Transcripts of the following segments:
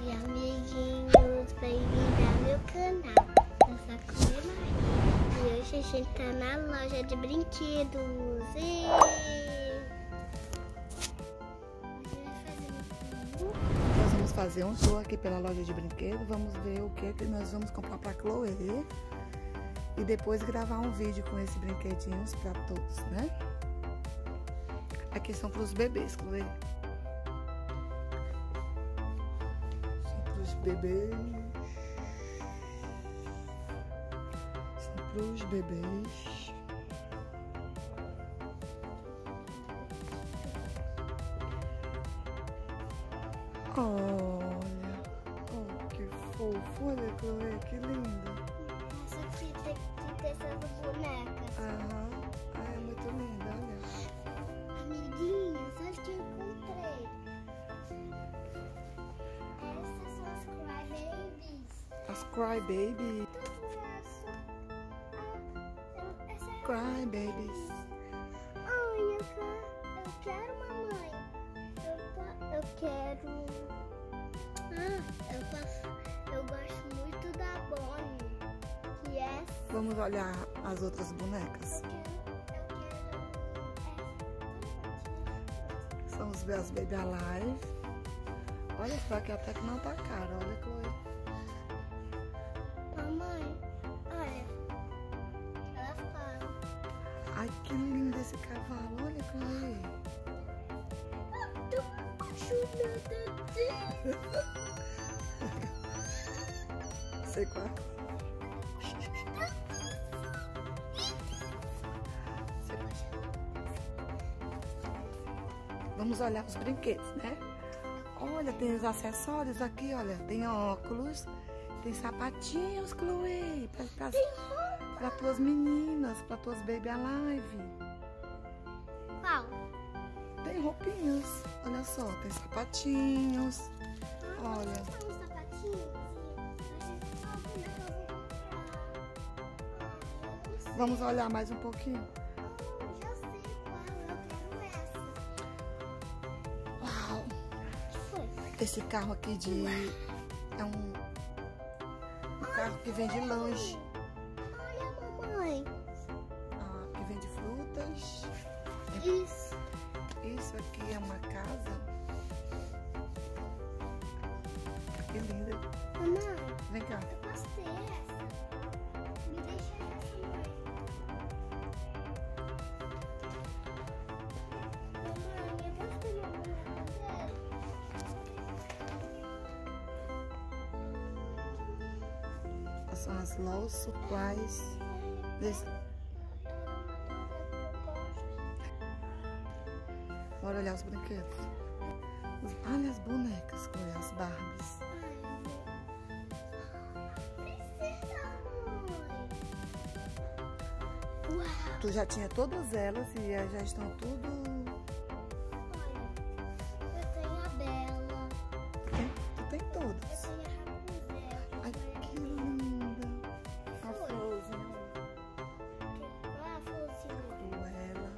Oi, amiguinhos, bem-vindos ao meu canal. Eu sou a Chloe Maria e hoje a gente tá na loja de brinquedos. Nós vamos fazer um tour aqui pela loja de brinquedos. Vamos ver o que nós vamos comprar para Chloe e depois gravar um vídeo com esses brinquedinhos para todos, né? Aqui são para os bebês, Chloe. São para os bebês. São para os bebês. Olha, oh, que fofo, olha, Chloe, que lindo. Essa aqui tem que ter essas bonecas. Aham, é muito linda, olha. Amiguinhos, olha que eu encontrei. Essas são as Crybabies. As Crybabies. Essa é Crybabies. Ai, eu quero, mamãe. Eu quero. Eu gosto muito da Bonnie. Que é. Vamos olhar as outras bonecas. São as Baby Alive. Olha só que até que não tá cara, olha, Chloe. Mamãe, olha. Ela fala. Ai, que lindo esse cavalo, olha, Chloe. Tô apaixonada dele. Sei qual. Vamos olhar os brinquedos, né? Olha, tem os acessórios aqui, olha. Tem óculos, tem sapatinhos, Chloe, para tuas meninas, para tuas Baby Alive. Qual? Tem roupinhas, olha só, tem sapatinhos. Olha. São os sapatinhos? Vamos olhar mais um pouquinho. Já sei qual, eu quero essa. Uau! Que foi? Esse carro aqui é um carro que vem de lanche. Olha, mamãe. Que vende frutas. Isso. Isso aqui é uma casa. Que linda. Mamãe, Vem cá. eu posso ter essa? Me deixa essa, mãe. Mamãe, eu posso ter uma boneca dele? São as Low Supplies. Bora olhar os brinquedos. Olha as bonecas, olha as Barbies. Uau! Tu já tinha todas elas e já estão tudo. Olha, eu tenho a Bela, Tu tem eu todas. tenho a Rapunzel, Ai, que linda. A Frozen. qual é a Frozen? Ela.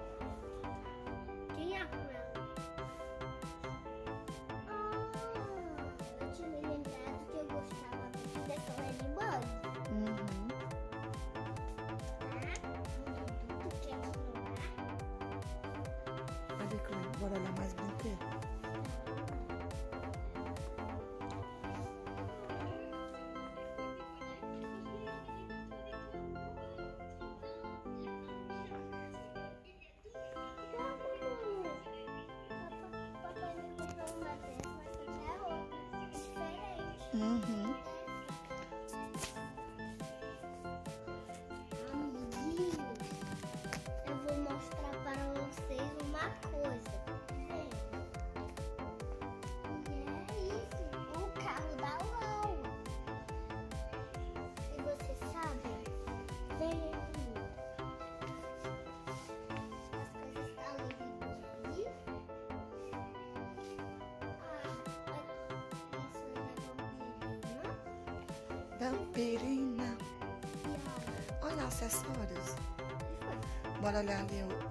Quem é a Cruella? Eu tinha me lembrado que eu gostava muito dessa Ladybug. Uhum. Tu quer explorar? Olha, Chloe, bora olhar mais brinquedos. Papai me comprou uma dessa, mas essa é outra, diferente. Uhum. Amiguinhos, eu vou mostrar para vocês uma coisa. E é isso, o carro da LOL. E você sabe? Vem aqui. As coisas da Ladybug. Isso é da Vampirina. Vampirina. Olha acessórios. Bora olhar ali o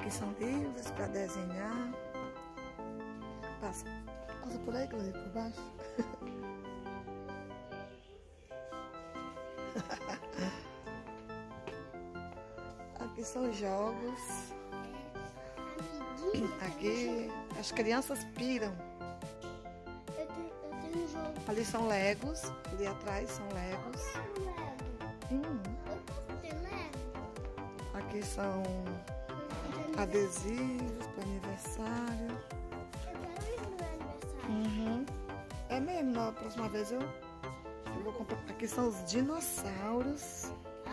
Aqui são livros para desenhar. Passa por aí, Cláudia, por baixo. Aqui são jogos. Aqui as crianças piram. Eu tenho um jogo. Ali são Legos. Ali atrás são Legos. Eu posso ter Lego? Aqui são adesivos para aniversário. Eu quero ir no meu aniversário. É mesmo, na próxima vez eu vou comprar. Aqui são os dinossauros.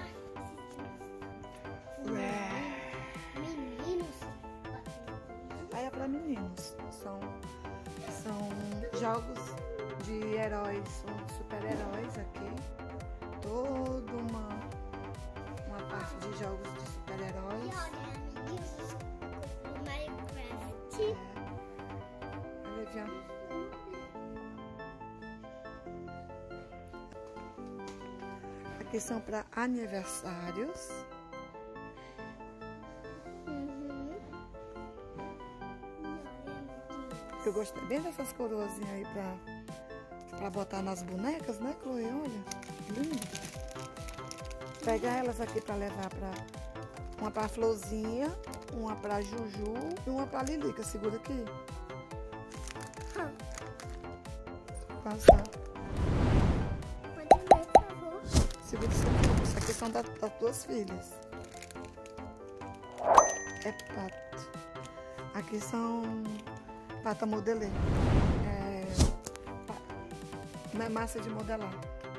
Meninos. Aí é para meninos. São jogos de heróis, são super-heróis aqui. Toda uma parte de jogos de E super-heróis. olha, amiguinhos, o Minecraft. Olha aqui, ó. Aqui são para aniversários. Eu gostei bem dessas coroazinhas aí pra botar nas bonecas, né, Chloe? Olha, lindo. Pegar elas aqui pra levar uma pra Florzinha, uma pra Juju e uma pra Lilica. Segura aqui. Passar. Pode ler, por favor. Segura isso aqui. Isso aqui são das tuas filhas. É pato. Aqui são pata modelê. Não é massa de modelar.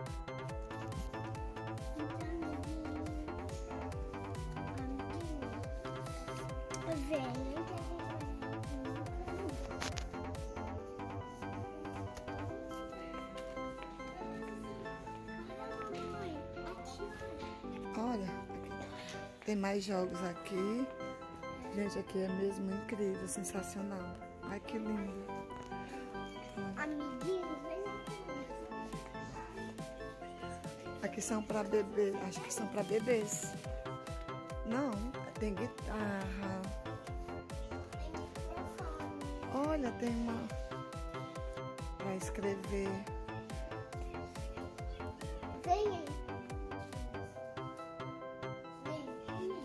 Olha, tem mais jogos aqui. Gente, aqui é mesmo incrível, sensacional. Ai, que lindo. Amiguinhos, vem Aqui são para bebês, acho que são para bebês. Não, tem guitarra. Olha, tem uma para escrever. Vem aí. Vem.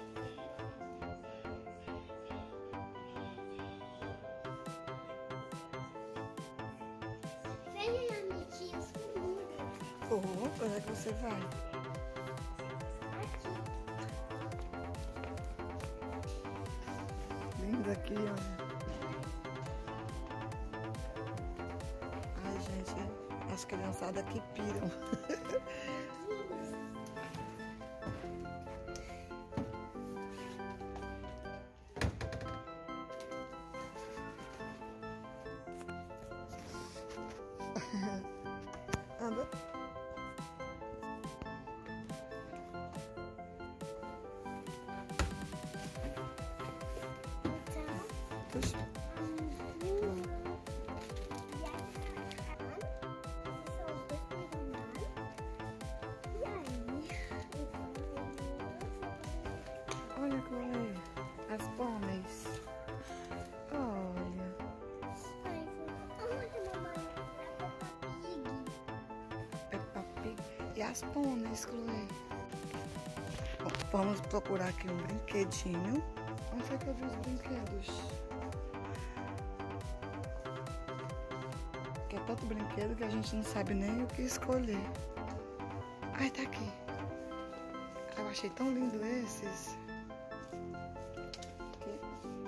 Vem aí, amiguinhos, comigo. Oh, onde é que você vai? Aqui. Lindo aqui, olha. Ai, gente, as criançadas aqui piram. Anda. Puxa. Olha, Chloe, as pôneis. Olha, Peppa Pig e as pôneis, Chloe. Bom, vamos procurar aqui um brinquedinho. Onde foi que eu vi os brinquedos? Que é tanto brinquedo que a gente não sabe nem o que escolher. Ai, tá aqui. Eu achei tão lindo esses. Aqui.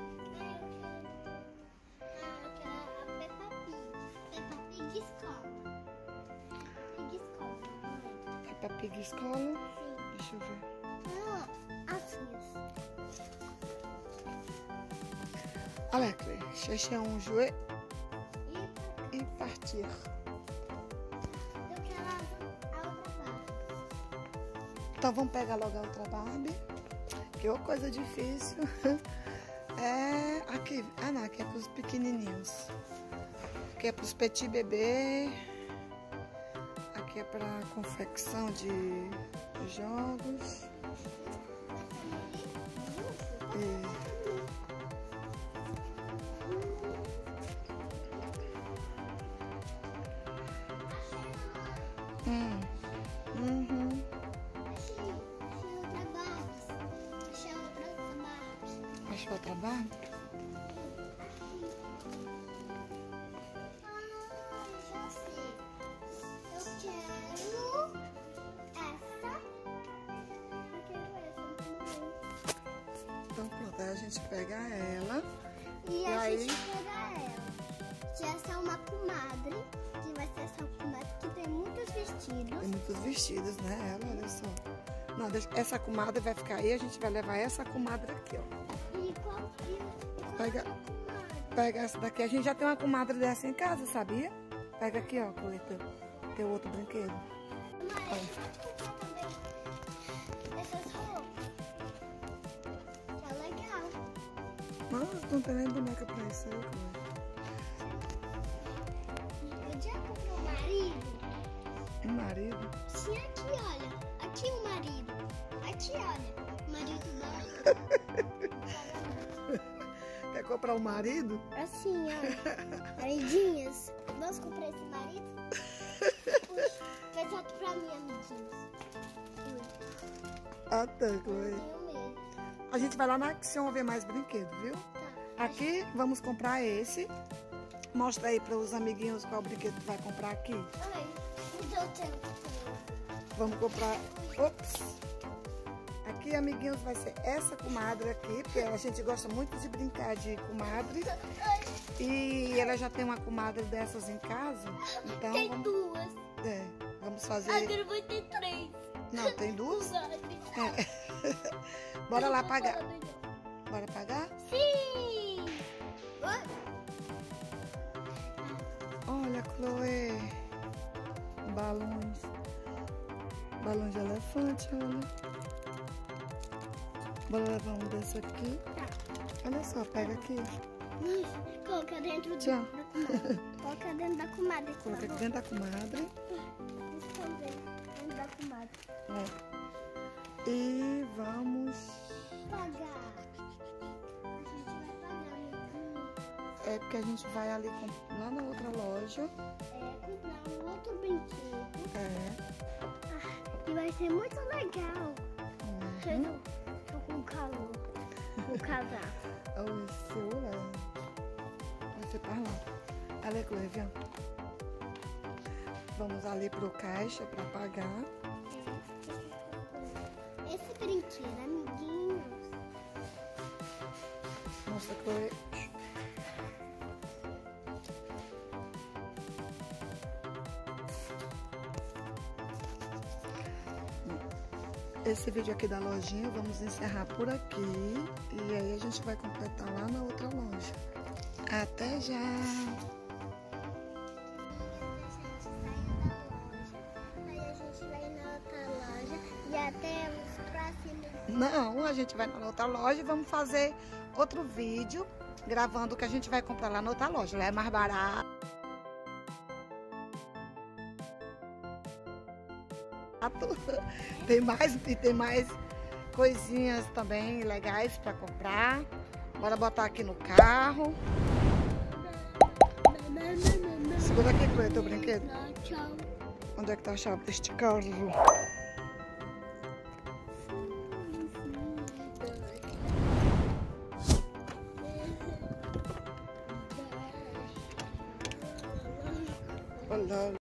Peppa Pig Escola. Deixa eu ver. Olha, Xexé é um jouet e partir. Eu quero a outra parte. Então vamos pegar logo a outra Barbie. Que ô coisa difícil. É aqui. Ah, não, aqui é para os pequenininhos. Aqui é para os petit bebê. Aqui é para confecção de jogos. E Uhum. Achei outra Barbie. Achei outra Barbie. Achou outra Barbie? Já sei. Eu quero essa. Eu quero essa também. Então pronto, aí a gente pega ela. E a aí? gente pega ela. Que essa é uma comadre. Que vai ser essa comadre que tem muitos vestidos. Tem muitos vestidos, né? Ela, olha só. Não, essa comadre vai ficar aí, a gente vai levar essa comadre aqui, ó. E qual Pega. é a comadre? Pega essa daqui. A gente já tem uma comadre dessa em casa, sabia? Pega aqui, ó, Chloe, teu outro brinquedo. Mas eu vou comprar também essas roupas. Que é legal. Nossa, não tem nem boneca pra isso aí, Chloe. Eu já comprei um marido. Um marido? Sim, aqui, olha. Aqui o marido. Aqui, olha. O marido da... Quer comprar um marido? Assim, olha. Maridinhas. Vamos comprar esse marido? Puxa, fez outro pra mim, amiguinhos. Ah, tá, Chloe. Eu mesmo. A gente vai lá na Action ver mais brinquedo, viu? Tá. Aqui, vamos comprar esse. Mostra aí para os amiguinhos qual brinquedo tu vai comprar aqui. Ai, então eu tenho. Vamos comprar... Ops! Aqui, amiguinhos, vai ser essa comadre aqui, porque a gente gosta muito de brincar de comadre. E ela já tem uma comadre dessas em casa. Então, Tem duas. vamos fazer... Agora vai ter três. Não, tem duas? Comadre. Bora lá pagar. Bora pagar? Sim! Oi? Olha, Chloe. Balões. Balão de elefante, olha. Bora levar um desse aqui. Olha só, pega aqui. Isso, coloca dentro Tchau. da comadre. Coloca dentro da comadre. por Coloca aqui favor. dentro da comadre. Esconder dentro da comadre. E vamos... Pagar. A gente vai pagar, amiguinho. É porque a gente vai ali lá na outra loja. Comprar um outro brinquedo. E vai ser muito legal. Uhum. Tô com calor. O casaco. Olha, segurando. Você tá lá. Olha, Chloe, viu? Vamos ali pro caixa para pagar. Esse brinquedo, amiguinhos. Mostra, Chloe. Esse vídeo aqui da lojinha vamos encerrar por aqui. E aí a gente vai completar lá na outra loja. Até já! Aí a gente vai na outra loja e até os próximos. Não, a gente vai na outra loja e vamos fazer outro vídeo gravando o que a gente vai comprar lá na outra loja. Lá é mais barato. Tem mais coisinhas também legais para comprar. Bora botar aqui no carro. Segura aqui, Chloe, teu brinquedo. Tchau. Onde é que tá a chave deste carro? Olha.